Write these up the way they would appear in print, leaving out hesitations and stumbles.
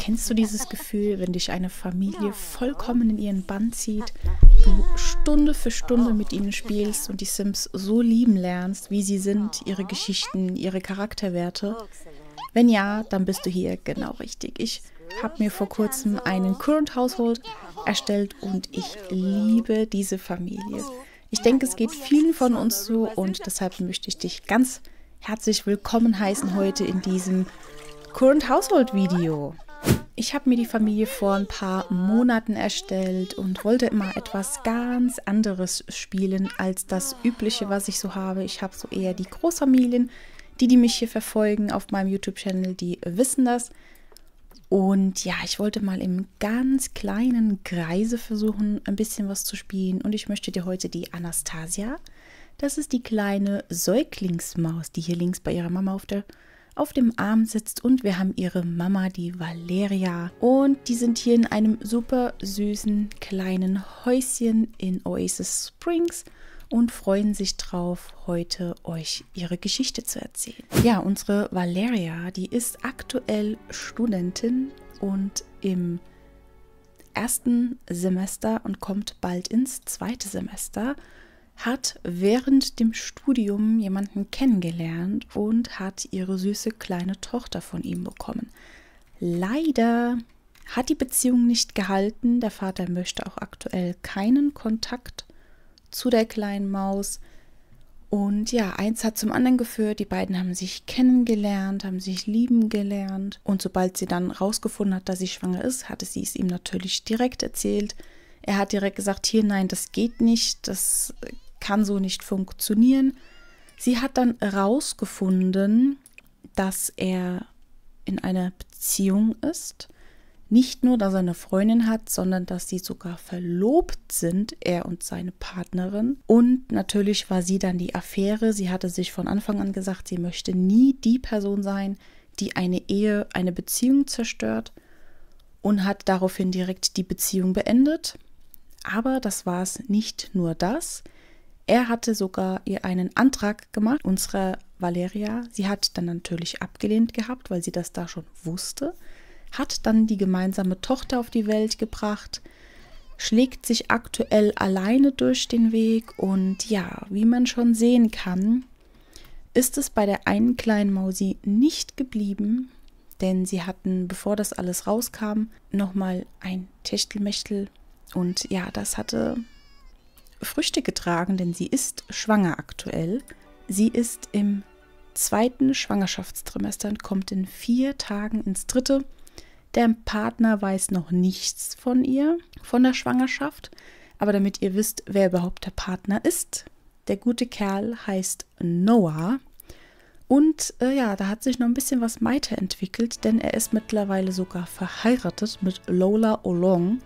Kennst du dieses Gefühl, wenn dich eine Familie vollkommen in ihren Bann zieht, du Stunde für Stunde mit ihnen spielst und die Sims so lieben lernst, wie sie sind, ihre Geschichten, ihre Charakterwerte? Wenn ja, dann bist du hier genau richtig. Ich habe mir vor kurzem einen Current Household erstellt und ich liebe diese Familie. Ich denke, es geht vielen von uns so und deshalb möchte ich dich ganz herzlich willkommen heißen heute in diesem Current Household Video. Ich habe mir die Familie vor ein paar Monaten erstellt und wollte immer etwas ganz anderes spielen als das Übliche, was ich so habe. Ich habe so eher die Großfamilien, die mich hier verfolgen auf meinem YouTube-Channel, die wissen das. Und ja, ich wollte mal im ganz kleinen Kreise versuchen, ein bisschen was zu spielen. Und ich möchte dir heute die Anastasia, das ist die kleine Säuglingsmaus, die hier links bei ihrer Mama auf dem Arm sitzt. Und wir haben ihre Mama, die Valeria. Und die sind hier in einem super süßen kleinen Häuschen in Oasis Springs und freuen sich drauf, heute euch ihre Geschichte zu erzählen. Ja, unsere Valeria, die ist aktuell Studentin und im ersten Semester und kommt bald ins zweite Semester, hat während dem Studium jemanden kennengelernt und hat ihre süße kleine Tochter von ihm bekommen. Leider hat die Beziehung nicht gehalten. Der Vater möchte auch aktuell keinen Kontakt zu der kleinen Maus. Und ja, eins hat zum anderen geführt. Die beiden haben sich kennengelernt, haben sich lieben gelernt. Und sobald sie dann rausgefunden hat, dass sie schwanger ist, hatte sie es ihm natürlich direkt erzählt. Er hat direkt gesagt, hier, nein, das geht nicht, das kann so nicht funktionieren. Sie hat dann rausgefunden, dass er in einer Beziehung ist. Nicht nur, dass er eine Freundin hat, sondern dass sie sogar verlobt sind, er und seine Partnerin. Und natürlich war sie dann die Affäre. Sie hatte sich von Anfang an gesagt, sie möchte nie die Person sein, die eine Ehe, eine Beziehung zerstört, und hat daraufhin direkt die Beziehung beendet. Aber das war es nicht nur das. Er hatte sogar ihr einen Antrag gemacht, unsere Valeria. Sie hat dann natürlich abgelehnt gehabt, weil sie das da schon wusste. Hat dann die gemeinsame Tochter auf die Welt gebracht, schlägt sich aktuell alleine durch den Weg und ja, wie man schon sehen kann, ist es bei der einen kleinen Mausi nicht geblieben, denn sie hatten, bevor das alles rauskam, nochmal ein Techtelmechtel und ja, das hatte Früchte getragen, denn sie ist schwanger aktuell. Sie ist im zweiten Schwangerschaftstrimester und kommt in 4 Tagen ins dritte. Der Partner weiß noch nichts von ihr, von der Schwangerschaft. Aber damit ihr wisst, wer überhaupt der Partner ist, der gute Kerl heißt Noah. Und ja, da hat sich noch ein bisschen was weiterentwickelt, denn er ist mittlerweile sogar verheiratet mit Lola Olong.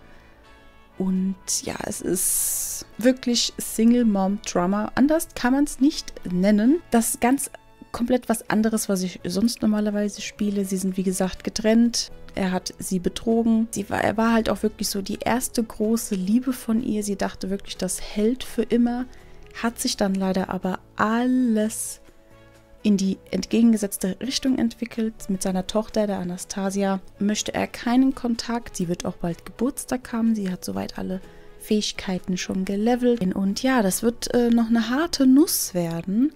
Und ja, es ist wirklich Single-Mom-Drama. Anders kann man es nicht nennen. Das ist ganz komplett was anderes, was ich sonst normalerweise spiele. Sie sind wie gesagt getrennt. Er hat sie betrogen. Er war halt auch wirklich so die erste große Liebe von ihr. Sie dachte wirklich, das hält für immer. Hat sich dann leider aber alles in die entgegengesetzte Richtung entwickelt. Mit seiner Tochter, der Anastasia, möchte er keinen Kontakt. Sie wird auch bald Geburtstag haben. Sie hat soweit alle Fähigkeiten schon gelevelt. Und ja, das wird noch eine harte Nuss werden.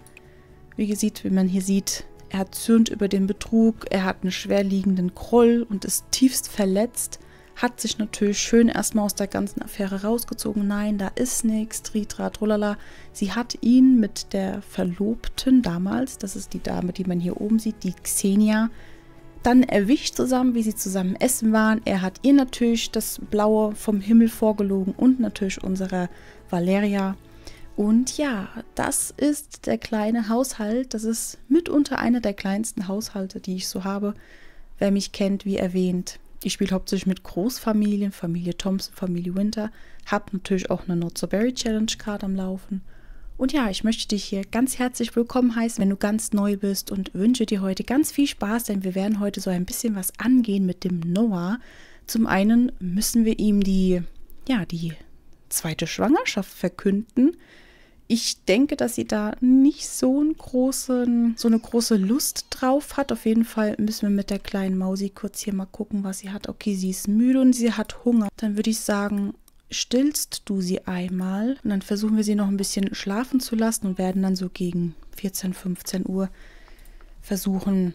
Wie man hier sieht, er zürnt über den Betrug, er hat einen schwerliegenden Groll und ist tiefst verletzt, hat sich natürlich schön erstmal aus der ganzen Affäre rausgezogen. Nein, da ist nichts, tritra, trolala. Sie hat ihn mit der Verlobten damals, das ist die Dame, die man hier oben sieht, die Xenia, dann erwischt zusammen, wie sie zusammen essen waren. Er hat ihr natürlich das Blaue vom Himmel vorgelogen und natürlich unserer Valeria. Und ja, das ist der kleine Haushalt. Das ist mitunter einer der kleinsten Haushalte, die ich so habe. Wer mich kennt, wie erwähnt, ich spiele hauptsächlich mit Großfamilien, Familie Thompson, Familie Winter. Habe natürlich auch eine Not So Berry Challenge gerade am Laufen. Und ja, ich möchte dich hier ganz herzlich willkommen heißen, wenn du ganz neu bist, und wünsche dir heute ganz viel Spaß, denn wir werden heute so ein bisschen was angehen mit dem Noah. Zum einen müssen wir ihm die zweite Schwangerschaft verkünden. Ich denke, dass sie da nicht so eine große Lust drauf hat. Auf jeden Fall müssen wir mit der kleinen Mausi kurz hier mal gucken, was sie hat. Okay, sie ist müde und sie hat Hunger. Dann würde ich sagen, stillst du sie einmal. Und dann versuchen wir sie noch ein bisschen schlafen zu lassen und werden dann so gegen 14, 15 Uhr versuchen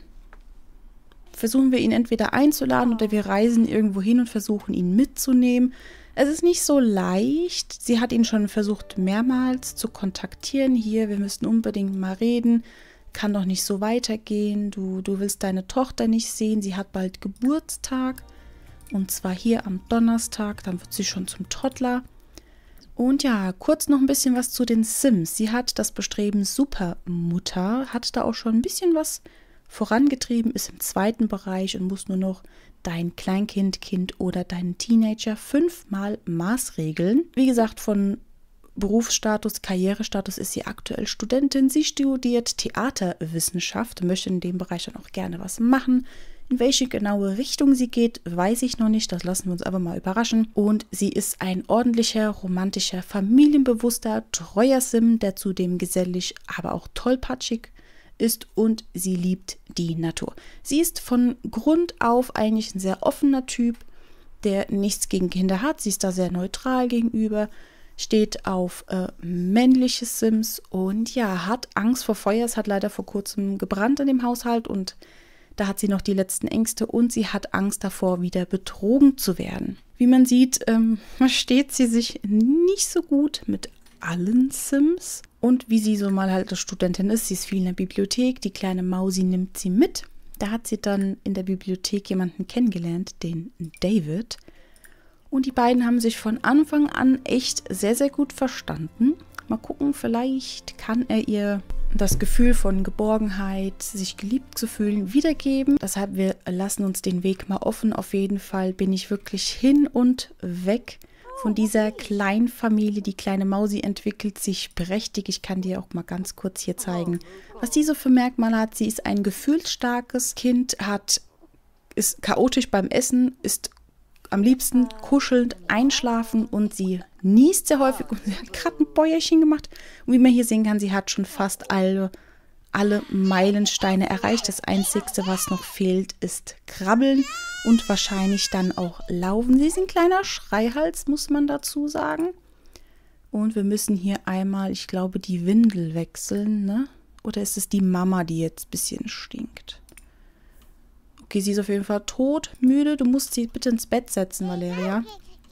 wir ihn entweder einzuladen oder wir reisen irgendwo hin und versuchen ihn mitzunehmen. Es ist nicht so leicht. Sie hat ihn schon versucht mehrmals zu kontaktieren. Hier, wir müssen unbedingt mal reden. Kann doch nicht so weitergehen. Du willst deine Tochter nicht sehen. Sie hat bald Geburtstag. Und zwar hier am Donnerstag. Dann wird sie schon zum Toddler. Und ja, kurz noch ein bisschen was zu den Sims. Sie hat das Bestreben Supermutter. Hat da auch schon ein bisschen was vorangetrieben, ist im 2. Bereich und muss nur noch dein Kleinkind, Kind oder deinen Teenager 5-mal maßregeln. Wie gesagt, von Berufsstatus, Karrierestatus ist sie aktuell Studentin. Sie studiert Theaterwissenschaft, möchte in dem Bereich dann auch gerne was machen. In welche genaue Richtung sie geht, weiß ich noch nicht. Das lassen wir uns aber mal überraschen. Und sie ist ein ordentlicher, romantischer, familienbewusster, treuer Sim, der zudem gesellig, aber auch tollpatschig ist und sie liebt die Natur. Sie ist von Grund auf eigentlich ein sehr offener Typ, der nichts gegen Kinder hat. Sie ist da sehr neutral gegenüber, steht auf männliche Sims und ja, hat Angst vor Feuer. Es hat leider vor kurzem gebrannt in dem Haushalt und da hat sie noch die letzten Ängste und sie hat Angst davor, wieder betrogen zu werden. Wie man sieht, versteht sie sich nicht so gut mit allen Sims. Und wie sie so mal halt eine Studentin ist, sie ist viel in der Bibliothek, die kleine Mausi nimmt sie mit. Da hat sie dann in der Bibliothek jemanden kennengelernt, den David. Und die beiden haben sich von Anfang an echt sehr, sehr gut verstanden. Mal gucken, vielleicht kann er ihr das Gefühl von Geborgenheit, sich geliebt zu fühlen, wiedergeben. Deshalb, wir lassen uns den Weg mal offen. Auf jeden Fall bin ich wirklich hin und weg von dieser kleinen Familie. Die kleine Mausi entwickelt sich prächtig. Ich kann dir auch mal ganz kurz hier zeigen, was sie so für Merkmale hat. Sie ist ein gefühlsstarkes Kind, ist chaotisch beim Essen, ist am liebsten kuschelnd einschlafen und sie niest sehr häufig. Und sie hat gerade ein Bäuerchen gemacht. Und wie man hier sehen kann, sie hat schon fast alle Meilensteine erreicht. Das Einzige, was noch fehlt, ist Krabbeln und wahrscheinlich dann auch Laufen. Sie ist ein kleiner Schreihals, muss man dazu sagen. Und wir müssen hier einmal, ich glaube, die Windel wechseln, ne? Oder ist es die Mama, die jetzt ein bisschen stinkt? Okay, sie ist auf jeden Fall todmüde. Du musst sie bitte ins Bett setzen, Valeria.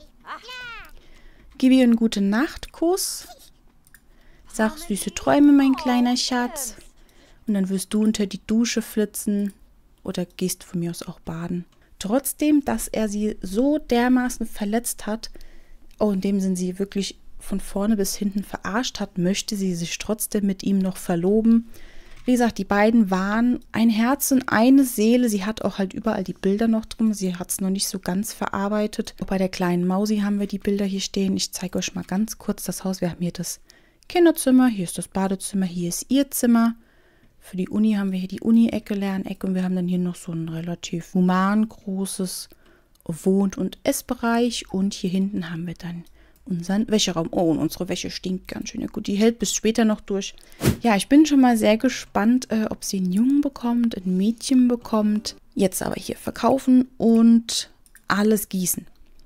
Gib ihr einen guten Nachtkuss. Sag süße Träume, mein kleiner Schatz. Und dann wirst du unter die Dusche flitzen oder gehst von mir aus auch baden. Trotzdem, dass er sie so dermaßen verletzt hat, auch in dem Sinn sie wirklich von vorne bis hinten verarscht hat, möchte sie sich trotzdem mit ihm noch verloben. Wie gesagt, die beiden waren ein Herz und eine Seele. Sie hat auch halt überall die Bilder noch drin. Sie hat es noch nicht so ganz verarbeitet. Auch bei der kleinen Mausi haben wir die Bilder hier stehen. Ich zeige euch mal ganz kurz das Haus. Wir haben hier das Kinderzimmer, hier ist das Badezimmer, hier ist ihr Zimmer. Für die Uni haben wir hier die Uni-Ecke, Lernecke und wir haben dann hier noch so ein relativ human großes Wohn- und Essbereich. Und hier hinten haben wir dann unseren Wäscheraum. Oh, und unsere Wäsche stinkt ganz schön. Ja gut, die hält bis später noch durch. Ja, ich bin schon mal sehr gespannt, ob sie einen Jungen bekommt, ein Mädchen bekommt. Jetzt aber hier verkaufen und alles gießen.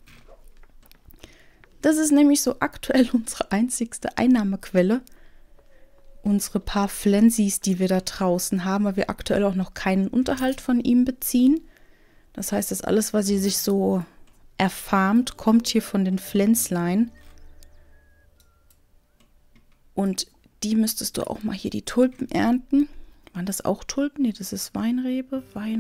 Das ist nämlich so aktuell unsere einzigste Einnahmequelle. Unsere paar Flensis, die wir da draußen haben, weil wir aktuell auch noch keinen Unterhalt von ihm beziehen. Das heißt, das alles, was sie sich so erfarmt, kommt hier von den Pflänzlein. Und die müsstest du auch mal hier die Tulpen ernten. Waren das auch Tulpen? Nee, das ist Weinrebe,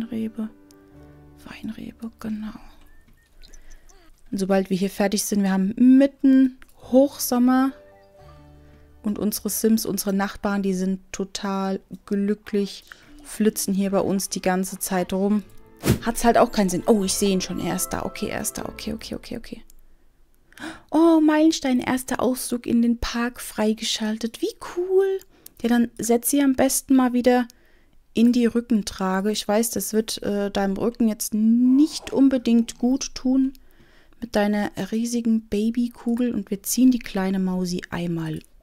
genau. Und sobald wir hier fertig sind, wir haben mitten Hochsommer und unsere Sims, unsere Nachbarn, die sind total glücklich, flitzen hier bei uns die ganze Zeit rum. Hat es halt auch keinen Sinn. Oh, ich sehe ihn schon. Er ist da. Okay, er ist da. Okay. Oh, Meilenstein. Erster Ausflug in den Park freigeschaltet. Wie cool. Ja, dann setz sie am besten mal wieder in die Rückentrage. Ich weiß, das wird deinem Rücken jetzt nicht unbedingt gut tun mit deiner riesigen Babykugel. Und wir ziehen die kleine Mausi einmal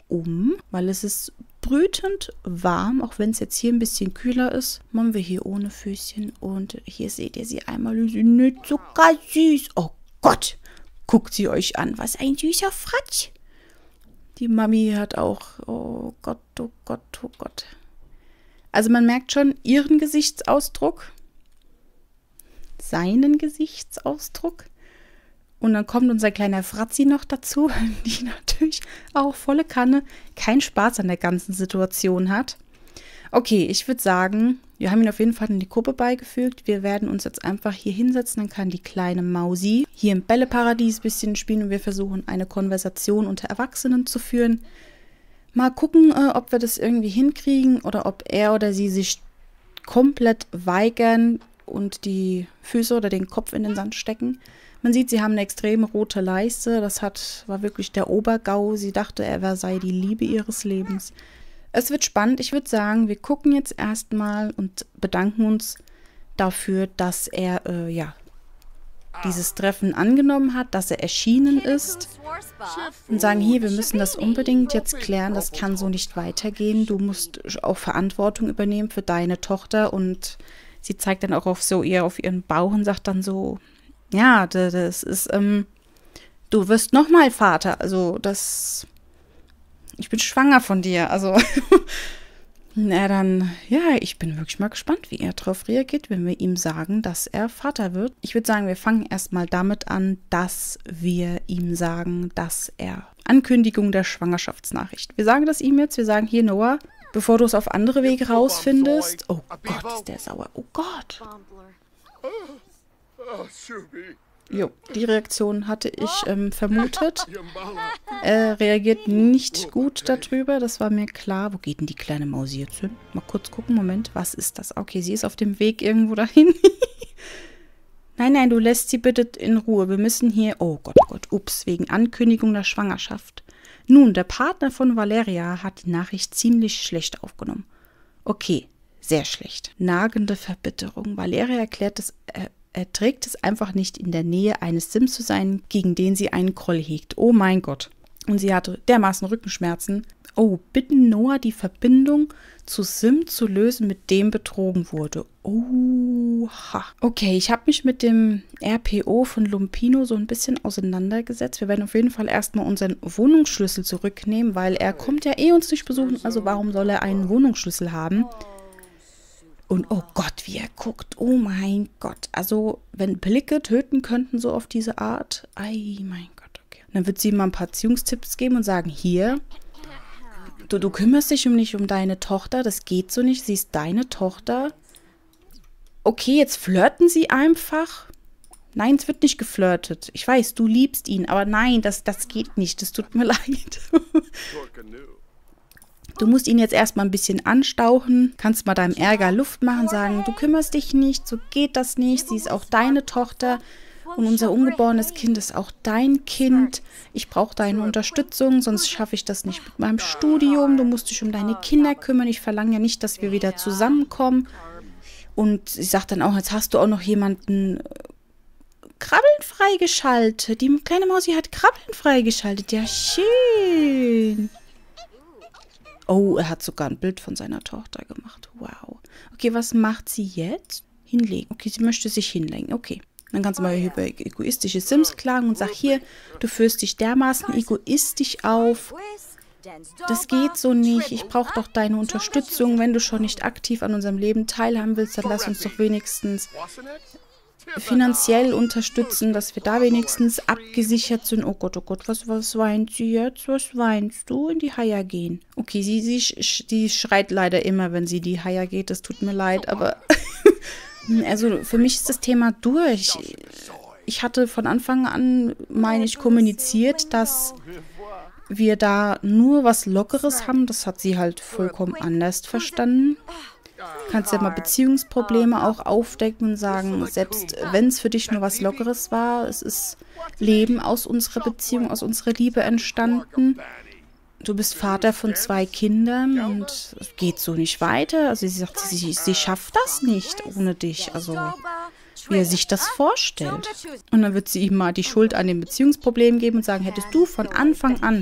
weil es ist brütend warm, auch wenn es jetzt hier ein bisschen kühler ist. Machen wir hier ohne Füßchen und hier seht ihr sie einmal, sie ist nicht so ganz süß. Oh Gott, guckt sie euch an, was ein süßer Fratsch. Die Mami hat auch, oh Gott, oh Gott, oh Gott. Also man merkt schon ihren Gesichtsausdruck, seinen Gesichtsausdruck. Und dann kommt unser kleiner Fratzi noch dazu, die natürlich auch volle Kanne keinen Spaß an der ganzen Situation hat. Okay, ich würde sagen, wir haben ihn auf jeden Fall in die Gruppe beigefügt. Wir werden uns jetzt einfach hier hinsetzen. Dann kann die kleine Mausi hier im Bälleparadies ein bisschen spielen. Und wir versuchen, eine Konversation unter Erwachsenen zu führen. Mal gucken, ob wir das irgendwie hinkriegen oder ob er oder sie sich komplett weigern und die Füße oder den Kopf in den Sand stecken. Man sieht, sie haben eine extrem rote Leiste. Das war wirklich der Obergau. Sie dachte, er sei die Liebe ihres Lebens. Es wird spannend. Ich würde sagen, wir gucken jetzt erstmal und bedanken uns dafür, dass er, dieses Treffen angenommen hat, dass er erschienen ist. Und sagen, hier, wir müssen das unbedingt jetzt klären. Das kann so nicht weitergehen. Du musst auch Verantwortung übernehmen für deine Tochter. Und sie zeigt dann auch auf ihren Bauch und sagt dann so, ja, das ist, du wirst nochmal Vater. Also ich bin schwanger von dir. Also, na dann, ja, ich bin wirklich mal gespannt, wie er darauf reagiert, wenn wir ihm sagen, dass er Vater wird. Ich würde sagen, wir fangen erstmal damit an, dass wir ihm sagen, dass er Ankündigung der Schwangerschaftsnachricht. Wir sagen das ihm jetzt, wir sagen, hier Noah, bevor du es auf andere Wege rausfindest. Oh Gott, ist der sauer. Oh Gott. Jo, die Reaktion hatte ich vermutet. Er reagiert nicht gut darüber, das war mir klar. Wo geht denn die kleine Maus jetzt hin? Mal kurz gucken, Moment, was ist das? Okay, sie ist auf dem Weg irgendwo dahin. Nein, du lässt sie bitte in Ruhe. Wir müssen hier, oh Gott, ups, wegen Ankündigung der Schwangerschaft. Nun, der Partner von Valeria hat die Nachricht ziemlich schlecht aufgenommen. Okay, sehr schlecht. Nagende Verbitterung. Valeria erklärt es, er trägt es einfach nicht, in der Nähe eines Sims zu sein, gegen den sie einen Groll hegt. Oh mein Gott. Und sie hatte dermaßen Rückenschmerzen. Oh, bitten Noah, die Verbindung zu Sim zu lösen, mit dem betrogen wurde. Oha. Okay, ich habe mich mit dem RPO von Lumpino so ein bisschen auseinandergesetzt. Wir werden auf jeden Fall erstmal unseren Wohnungsschlüssel zurücknehmen, weil er kommt ja uns nicht besuchen. Also warum soll er einen Wohnungsschlüssel haben? Und oh Gott, wie er guckt. Oh mein Gott. Also, wenn Blicke töten könnten, so auf diese Art. Ei, mein Gott, okay. Und dann wird sie ihm mal ein paar Erziehungstipps geben und sagen, hier, du kümmerst dich nicht um deine Tochter, das geht so nicht, sie ist deine Tochter. Okay, jetzt flirten sie einfach. Nein, es wird nicht geflirtet. Ich weiß, du liebst ihn, aber nein, das geht nicht, das tut mir leid. Du musst ihn jetzt erstmal ein bisschen anstauchen, kannst mal deinem Ärger Luft machen, sagen, du kümmerst dich nicht, so geht das nicht, sie ist auch deine Tochter und unser ungeborenes Kind ist auch dein Kind. Ich brauche deine Unterstützung, sonst schaffe ich das nicht mit meinem Studium. Du musst dich um deine Kinder kümmern, ich verlange ja nicht, dass wir wieder zusammenkommen. Und sie sagt dann auch, jetzt hast du auch noch jemanden Krabbeln freigeschaltet. Die kleine Mausi hat Krabbeln freigeschaltet, ja schön. Oh, er hat sogar ein Bild von seiner Tochter gemacht. Wow. Okay, was macht sie jetzt? Hinlegen. Okay, sie möchte sich hinlegen. Okay. Dann kannst du mal über egoistische Sims klagen und sag, hier, du führst dich dermaßen egoistisch auf. Das geht so nicht. Ich brauche doch deine Unterstützung. Wenn du schon nicht aktiv an unserem Leben teilhaben willst, dann lass uns doch wenigstens finanziell unterstützen, dass wir da wenigstens abgesichert sind. Oh Gott, was weint sie jetzt? Was weinst du? In die Haia gehen. Okay, die schreit leider immer, wenn sie in die Haia geht. Das tut mir leid, aber also für mich ist das Thema durch. Ich hatte von Anfang an, meine ich, kommuniziert, dass wir da nur was Lockeres haben. Das hat sie halt vollkommen anders verstanden. Kannst ja mal Beziehungsprobleme auch aufdecken und sagen, selbst wenn es für dich nur was Lockeres war, es ist Leben aus unserer Beziehung, aus unserer Liebe entstanden. Du bist Vater von 2 Kindern und es geht so nicht weiter. Also sie sagt, sie schafft das nicht ohne dich. Also wie er sich das vorstellt. Und dann wird sie ihm mal die Schuld an den Beziehungsproblemen geben und sagen, hättest du von Anfang an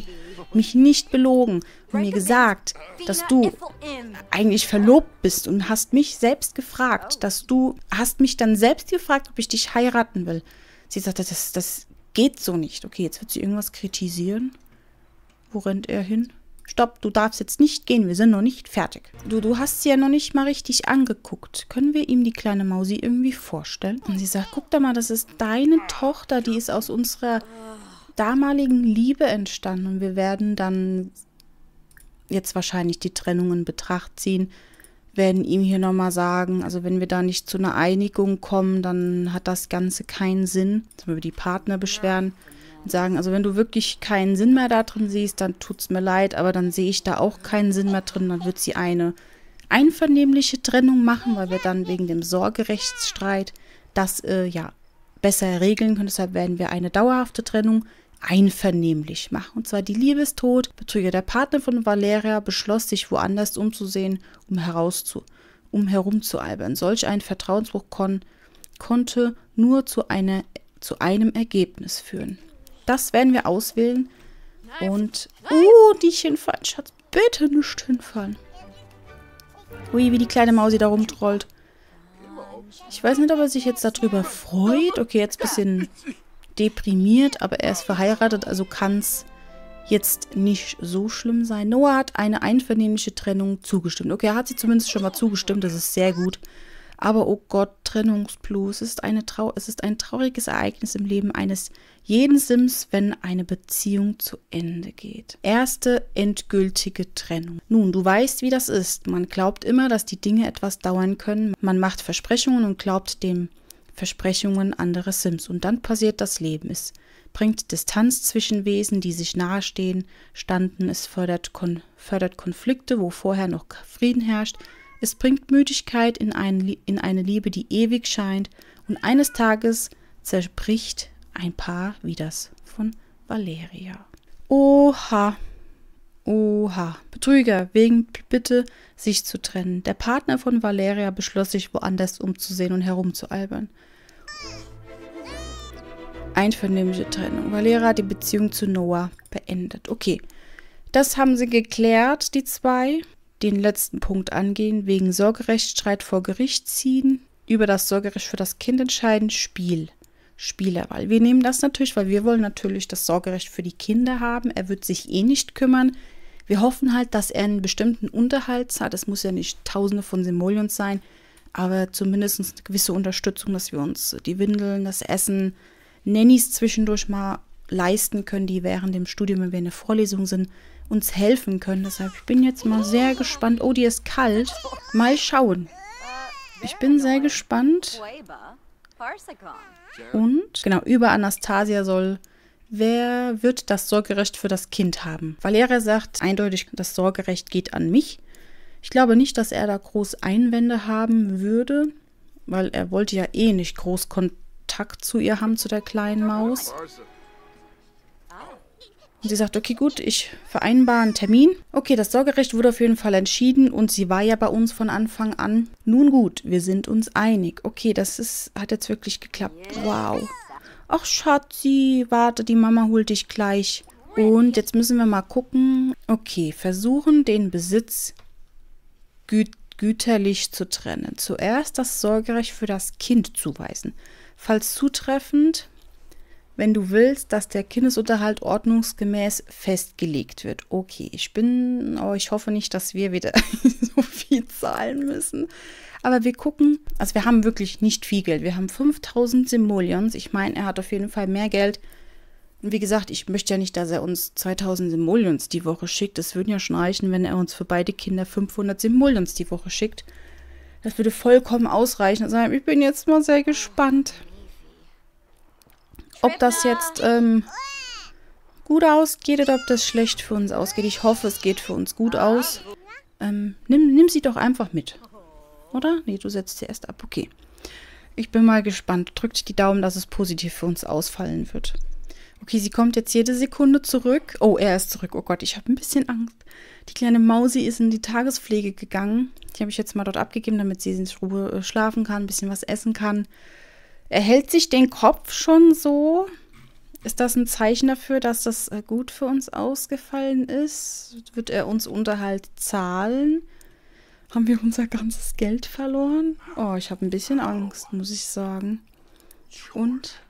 mich nicht belogen und mir gesagt, dass du eigentlich verlobt bist und hast mich selbst gefragt, hast mich dann selbst gefragt, ob ich dich heiraten will. Sie sagte, das geht so nicht. Okay, jetzt wird sie irgendwas kritisieren. Wo rennt er hin? Stopp, du darfst jetzt nicht gehen, wir sind noch nicht fertig. Du hast sie ja noch nicht mal richtig angeguckt. Können wir ihm die kleine Mausi irgendwie vorstellen? Und sie sagt, guck da mal, das ist deine Tochter, die ist aus unserer damaligen Liebe entstanden. Und wir werden dann jetzt wahrscheinlich die Trennung in Betracht ziehen, werden ihm hier nochmal sagen, also wenn wir da nicht zu einer Einigung kommen, dann hat das Ganze keinen Sinn. Jetzt müssen wir die Partner beschweren. Sagen, also wenn du wirklich keinen Sinn mehr da drin siehst, dann tut es mir leid, aber dann sehe ich da auch keinen Sinn mehr drin. Dann wird sie eine einvernehmliche Trennung machen, weil wir dann wegen dem Sorgerechtsstreit das besser regeln können. Deshalb werden wir eine dauerhafte Trennung einvernehmlich machen. Und zwar die Liebe ist tot. Betrüger, der Partner von Valeria, beschloss, sich woanders umzusehen, um herumzualbern. Solch ein Vertrauensbruch konnte nur zu einem Ergebnis führen. Das werden wir auswählen. Und, nicht hinfallen, Schatz. Bitte nicht hinfallen. Ui, wie die kleine Mausi da rumtrollt. Ich weiß nicht, ob er sich jetzt darüber freut. Okay, jetzt ein bisschen deprimiert, aber er ist verheiratet, also kann es jetzt nicht so schlimm sein. Noah hat eine einvernehmliche Trennung zugestimmt. Okay, er hat sie zumindest schon mal zugestimmt, das ist sehr gut. Aber oh Gott, Trennungsblues, es ist ein trauriges Ereignis im Leben eines jeden Sims, wenn eine Beziehung zu Ende geht. Erste endgültige Trennung. Nun, du weißt, wie das ist. Man glaubt immer, dass die Dinge etwas dauern können. Man macht Versprechungen und glaubt den Versprechungen anderer Sims. Und dann passiert das Leben. Es bringt Distanz zwischen Wesen, die sich nahestehen, es fördert Konflikte, wo vorher noch Frieden herrscht. Es bringt Müdigkeit in eine Liebe, die ewig scheint. Und eines Tages zerbricht ein Paar wie das von Valeria. Oha. Betrüger, wegen Bitte, sich zu trennen. Der Partner von Valeria beschloss, sich woanders umzusehen und herumzualbern. Einvernehmliche Trennung. Valeria hat die Beziehung zu Noah beendet. Okay, das haben sie geklärt, die zwei. Den letzten Punkt angehen, wegen Sorgerechtsstreit vor Gericht ziehen, über das Sorgerecht für das Kind entscheiden, Spielerwahl. Wir nehmen das natürlich, weil wir wollen natürlich das Sorgerecht für die Kinder haben. Er wird sich eh nicht kümmern. Wir hoffen halt, dass er einen bestimmten Unterhalt hat. Es muss ja nicht Tausende von Simoleons sein, aber zumindest eine gewisse Unterstützung, dass wir uns die Windeln, das Essen, Nannies zwischendurch mal leisten können, die während dem Studium, wenn wir in der Vorlesung sind, uns helfen können. Deshalb, ich bin jetzt mal sehr gespannt. Oh, die ist kalt. Mal schauen. Ich bin sehr gespannt. Und, genau, über Anastasia wer wird das Sorgerecht für das Kind haben? Valeria sagt eindeutig, das Sorgerecht geht an mich. Ich glaube nicht, dass er da groß Einwände haben würde, weil er wollte ja eh nicht groß Kontakt zu ihr haben, zu der kleinen Maus. Und sie sagt, okay, gut, ich vereinbare einen Termin. Okay, das Sorgerecht wurde auf jeden Fall entschieden und sie war ja bei uns von Anfang an. Nun gut, wir sind uns einig. Okay, hat jetzt wirklich geklappt. Wow. Ach, Schatzi, warte, die Mama holt dich gleich. Und jetzt müssen wir mal gucken. Okay, versuchen, den Besitz güterlich zu trennen. Zuerst das Sorgerecht für das Kind zuweisen. Falls zutreffend, wenn du willst, dass der Kindesunterhalt ordnungsgemäß festgelegt wird. Okay, ich hoffe nicht, dass wir wieder so viel zahlen müssen. Aber wir gucken, also wir haben wirklich nicht viel Geld. Wir haben 5000 Simoleons. Ich meine, er hat auf jeden Fall mehr Geld. Und wie gesagt, ich möchte ja nicht, dass er uns 2000 Simoleons die Woche schickt. Das würden ja schon reichen, wenn er uns für beide Kinder 500 Simoleons die Woche schickt. Das würde vollkommen ausreichen. Also ich bin jetzt mal sehr gespannt, ob das jetzt gut ausgeht oder ob das schlecht für uns ausgeht. Ich hoffe, es geht für uns gut aus. Nimm sie doch einfach mit. Oder? Nee, du setzt sie erst ab. Okay. Ich bin mal gespannt. Drückt die Daumen, dass es positiv für uns ausfallen wird. Okay, sie kommt jetzt jede Sekunde zurück. Oh, er ist zurück. Oh Gott, ich habe ein bisschen Angst. Die kleine Mausi ist in die Tagespflege gegangen. Die habe ich jetzt mal dort abgegeben, damit sie in Ruhe schlafen kann, ein bisschen was essen kann. Er hält sich den Kopf schon so. Ist das ein Zeichen dafür, dass das gut für uns ausgefallen ist? Wird er uns Unterhalt zahlen? Haben wir unser ganzes Geld verloren? Oh, ich habe ein bisschen Angst, muss ich sagen. Und?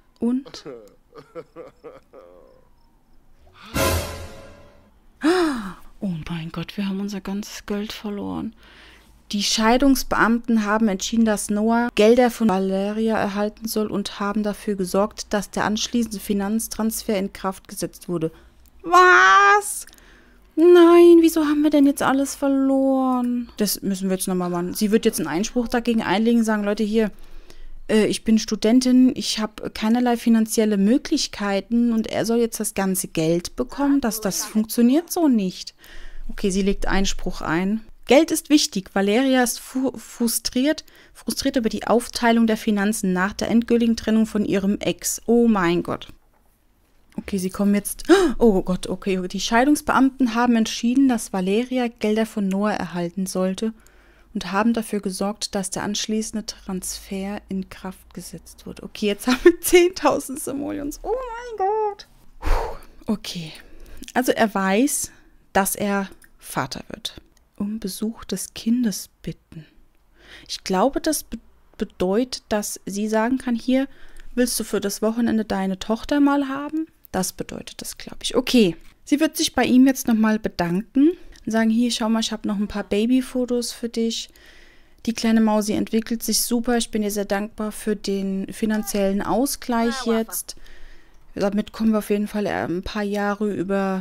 Oh mein Gott, wir haben unser ganzes Geld verloren. Die Scheidungsbeamten haben entschieden, dass Noah Gelder von Valeria erhalten soll und haben dafür gesorgt, dass der anschließende Finanztransfer in Kraft gesetzt wurde. Was? Nein, wieso haben wir denn jetzt alles verloren? Das müssen wir jetzt nochmal machen. Sie wird jetzt einen Einspruch dagegen einlegen, sagen, Leute, hier, ich bin Studentin, ich habe keinerlei finanzielle Möglichkeiten und er soll jetzt das ganze Geld bekommen. Das funktioniert so nicht. Okay, sie legt Einspruch ein. Geld ist wichtig. Valeria ist frustriert über die Aufteilung der Finanzen nach der endgültigen Trennung von ihrem Ex. Oh mein Gott. Okay, sie kommen jetzt... Oh Gott, okay. Die Scheidungsbeamten haben entschieden, dass Valeria Gelder von Noah erhalten sollte und haben dafür gesorgt, dass der anschließende Transfer in Kraft gesetzt wurde. Okay, jetzt haben wir 10.000 Simoleons. Oh mein Gott. Okay. Also er weiß, dass er Vater wird. Um Besuch des Kindes bitten. Ich glaube, das bedeutet, dass sie sagen kann, hier, willst du für das Wochenende deine Tochter mal haben? Das bedeutet das, glaube ich. Okay, sie wird sich bei ihm jetzt nochmal bedanken und sagen, hier, schau mal, ich habe noch ein paar Babyfotos für dich. Die kleine Mausi entwickelt sich super. Ich bin dir sehr dankbar für den finanziellen Ausgleich jetzt. Damit kommen wir auf jeden Fall ein paar Jahre über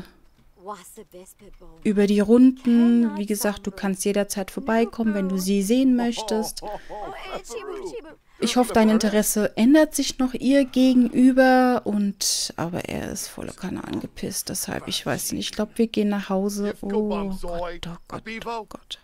die Runden. Wie gesagt, du kannst jederzeit vorbeikommen, wenn du sie sehen möchtest. Ich hoffe, dein Interesse ändert sich noch ihr gegenüber. Aber er ist voller Kanne angepisst. Deshalb, ich weiß nicht. Ich glaube, wir gehen nach Hause. Oh Gott, oh Gott, oh Gott.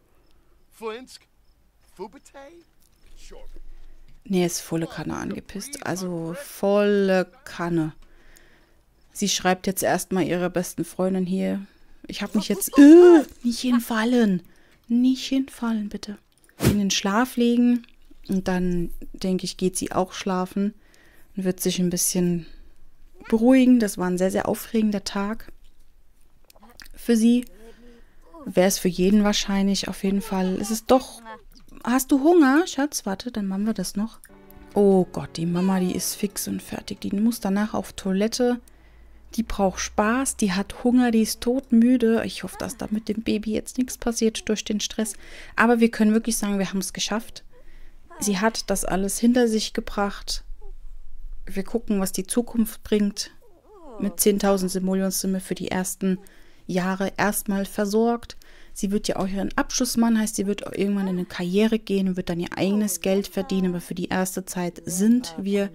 Nee, er ist volle Kanne angepisst. Also volle Kanne. Sie schreibt jetzt erstmal ihrer besten Freundin hier. Ich habe mich jetzt... nicht hinfallen. Nicht hinfallen, bitte. In den Schlaf legen. Und dann, denke ich, geht sie auch schlafen. Und wird sich ein bisschen beruhigen. Das war ein sehr, sehr aufregender Tag. Für sie. Wäre es für jeden wahrscheinlich. Auf jeden Fall. Es ist doch... Hast du Hunger, Schatz? Warte, dann machen wir das noch. Oh Gott, die Mama, die ist fix und fertig. Die muss danach auf Toilette... Die braucht Spaß, die hat Hunger, die ist todmüde. Ich hoffe, dass da mit dem Baby jetzt nichts passiert durch den Stress. Aber wir können wirklich sagen, wir haben es geschafft. Sie hat das alles hinter sich gebracht. Wir gucken, was die Zukunft bringt. Mit 10.000 Simoleons sind wir für die ersten Jahre erstmal versorgt. Sie wird ja auch ihren Abschluss machen, heißt, sie wird irgendwann in eine Karriere gehen und wird dann ihr eigenes Geld verdienen. Aber für die erste Zeit sind wir...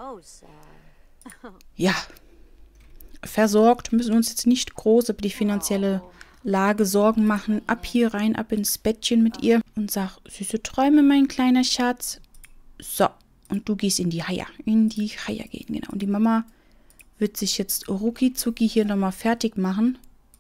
Ja... versorgt, müssen uns jetzt nicht groß über die finanzielle Lage Sorgen machen. Ab hier rein, ab ins Bettchen mit ihr und sag, süße Träume, mein kleiner Schatz. So, und du gehst in die Haia. In die Haia gehen, genau. Und die Mama wird sich jetzt rucki-zucki hier nochmal fertig machen.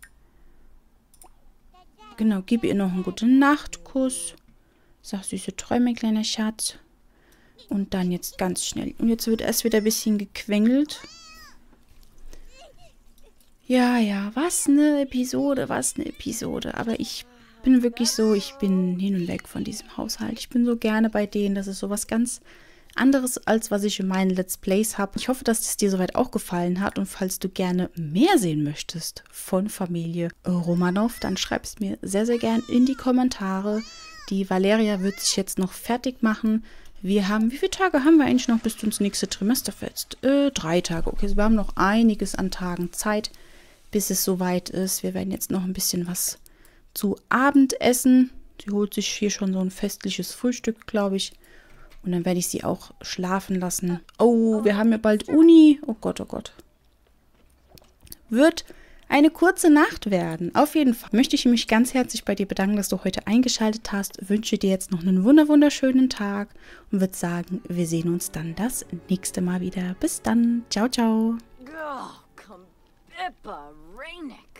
Genau, gib ihr noch einen guten Nachtkuss. Sag, süße Träume, mein kleiner Schatz. Und dann jetzt ganz schnell. Und jetzt wird erst wieder ein bisschen gequengelt. Ja, was eine Episode. Aber ich bin wirklich so, ich bin hin und weg von diesem Haushalt. Ich bin so gerne bei denen. Das ist so was ganz anderes, als was ich in meinen Let's Plays habe. Ich hoffe, dass es dir soweit auch gefallen hat. Und falls du gerne mehr sehen möchtest von Familie Romanov, dann schreib es mir sehr, sehr gern in die Kommentare. Die Valeria wird sich jetzt noch fertig machen. Wir haben, wie viele Tage haben wir eigentlich noch, bis du ins nächste Trimester fällst? 3 Tage. Okay, also wir haben noch einiges an Tagen Zeit, bis es soweit ist. Wir werden jetzt noch ein bisschen was zu Abend essen. Sie holt sich hier schon so ein festliches Frühstück, glaube ich. Und dann werde ich sie auch schlafen lassen. Oh, wir haben ja bald Uni. Oh Gott, oh Gott. Wird eine kurze Nacht werden. Auf jeden Fall möchte ich mich ganz herzlich bei dir bedanken, dass du heute eingeschaltet hast. Wünsche dir jetzt noch einen wunderschönen Tag und würde sagen, wir sehen uns dann das nächste Mal wieder. Bis dann. Ciao, ciao.